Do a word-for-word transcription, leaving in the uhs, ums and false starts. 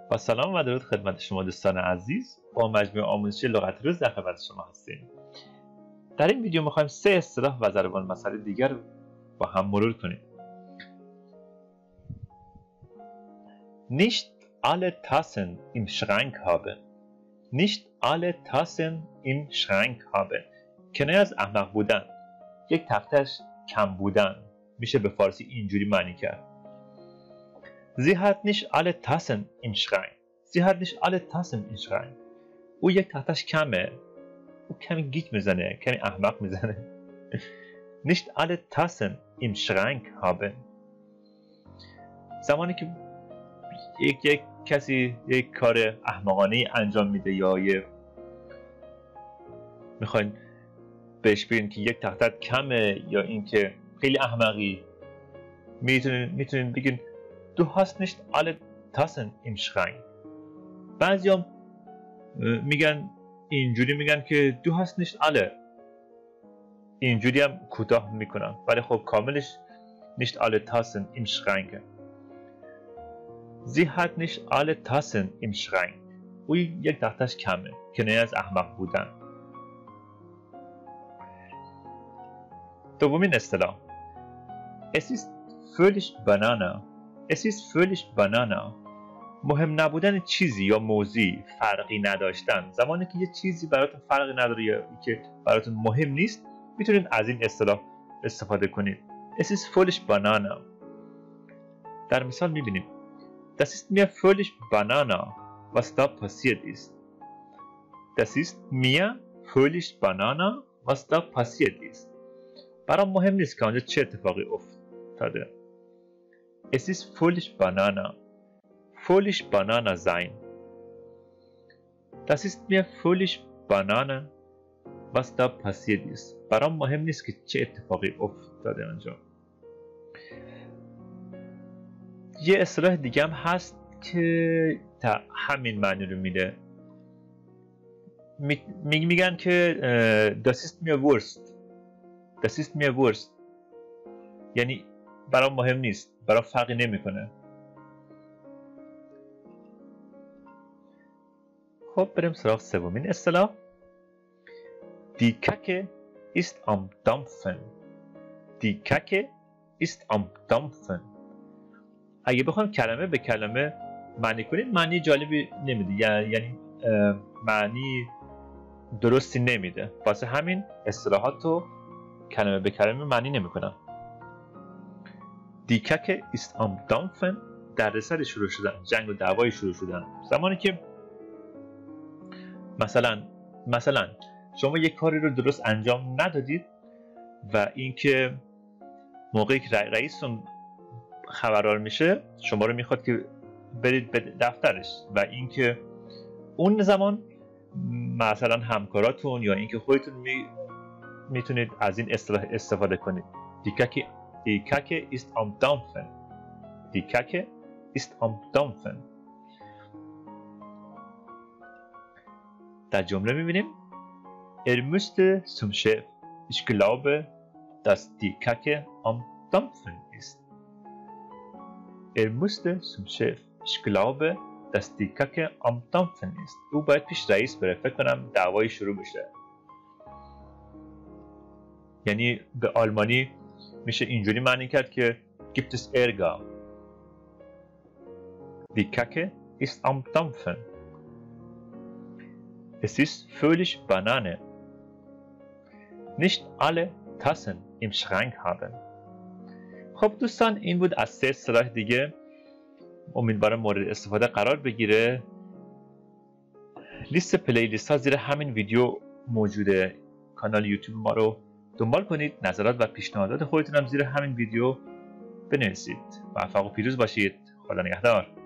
با سلام و درود خدمت شما دوستان عزیز. با مجموعه آموزشی لغت روز در خدمت شما هستیم. در این ویدیو میخوایم سه اصطلاح و ضرب المثل دیگر با هم مرور کنیم. Nicht alle Tassen im Schrank haben. Nicht alle Tassen im Schrank haben. کنایه از احمق بودن. یک تختش کم بودن. میشه به فارسی اینجوری معنی کرد. Sie hat nicht alle Tassen im Schrank. Sie hat nicht alle Tassen im Schrank. او یک تختش کمه. او کمی گیج میزنه. کمی احمق میزنه. Nicht alle Tassen im Schrank haben. زمانی که یک یک کسی یک کار احمقانه انجام میده یا یه میخواین بهش بگین که یک تختت کمه یا اینکه خیلی احمقی، میتونین میتونین بگین Du hast nicht alle Tassen im Schrank. بعضیا میگن اینجوری میگن که Du hast nicht alle. اینجوری هم کوتاه میکنن ولی خب کاملش nicht alle Tassen im Schrank. Sie hat nicht alle Tassen im Schrank. او یک تختش کمه. کنایه از احمق بودن. دومین اصطلاح. Es ist völlig Banane. Es ist völlig Banane. مهم نبودن چیزی یا موضوعی، فرقی نداشتن. زمانی که یه چیزی براتون فرقی نداره یا که براتون مهم نیست، میتونید از این اصطلاح استفاده کنید. Es ist völlig Banane. در مثال میبینیم Das ist mir völlig Banane, was da passiert ist. Das ist mir völlig Banane, was da passiert ist. برام مهم نیست که آنجا چه اتفاقی افتاده. Es ist völlig Banane. Völlig Banane sein. Das ist mir völlig Banane, was da passiert ist. برام مهم نیست که چه اتفاقی افتاده آنجا. یه اصطلاح دیگه هم هست که تا همین معنی رو میده. می میگن که Das ist mir Wurst. Das ist mir Wurst. یعنی برام مهم نیست، برام فرقی نمیکنه. خب بریم سراغ سومین اصطلاح. Die Kacke ist am Dampfen. Die Kacke ist am Dampfen. اگه بخوام کلمه به کلمه معنی کنیم معنی جالبی نمیده، یعنی معنی درستی نمیده. واسه همین اصطلاحات رو کلمه به کلمه معنی نمیکنم. Die Kacke ist am Dampfen. دردسر شروع شدن، جنگ و دعوای شروع شدن. زمانی که مثلا مثلا شما یک کاری رو درست انجام ندادید و اینکه موقعی که رئیستون خبردار میشه شما رو میخواد که برید به دفترش و اینکه اون زمان مثلا همکاراتون یا اینکه خودتون می میتونید از این اصطلاح استفاده کنید. Die Kacke, die Kacke ist am Dampfen. Die Kacke ist am Dampfen. در جمله میبینیم Er müsste zum Chef. Ich glaube, dass die Kacke am Dampfen ist. Er musste zum Chef. Ich glaube, dass die Kacke am Dampfen ist. او باید پیش رئیس بره. فکر کنم دعوای شروع بشه. یعنی به آلمانی میشه اینجوری معنی کرد که gibt es Ärger. Die Kacke ist am Dampfen. Es ist völlig Banane. Nicht alle Tassen im Schrank haben. خب دوستان این بود از سه اصطلاح دیگه. امیدوارم مورد استفاده قرار بگیره. لیست پلیلیست ها زیر همین ویدیو موجوده. کانال یوتیوب ما رو دنبال کنید. نظرات و پیشنهادات خودتون هم زیر همین ویدیو بنویسید. موفق و پیروز باشید. خدا نگهدار.